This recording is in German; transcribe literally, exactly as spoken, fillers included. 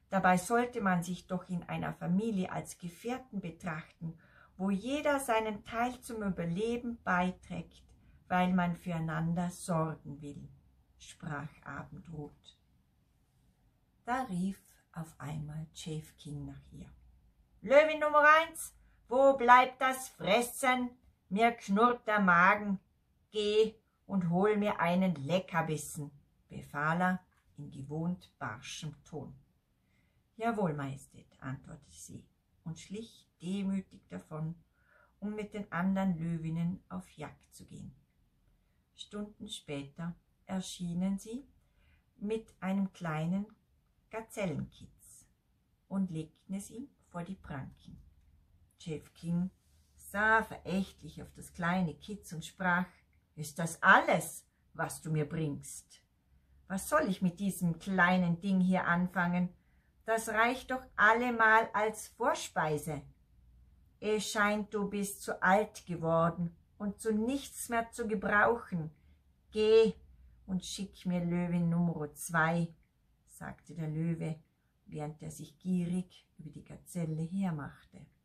Dabei sollte man sich doch in einer Familie als Gefährten betrachten, wo jeder seinen Teil zum Überleben beiträgt, weil man füreinander sorgen will, sprach Abendrot. Da rief auf einmal Schäfchen nach ihr. Löwin Nummer eins, wo bleibt das Fressen? Mir knurrt der Magen. Geh und hol mir einen Leckerbissen, befahl er in gewohnt barschem Ton. Jawohl, Majestät, antwortete sie und schlich demütig davon, um mit den anderen Löwinnen auf Jagd zu gehen. Stunden später erschienen sie mit einem kleinen Gazellenkitz und legten es ihm vor die Pranken. Schäfchen sah verächtlich auf das kleine Kitz und sprach, »Ist das alles, was du mir bringst? Was soll ich mit diesem kleinen Ding hier anfangen? Das reicht doch allemal als Vorspeise. Es scheint, du bist zu alt geworden und zu nichts mehr zu gebrauchen. Geh und schick mir Löwin Nummer zwei, sagte der Löwe, während er sich gierig über die Gazelle hermachte.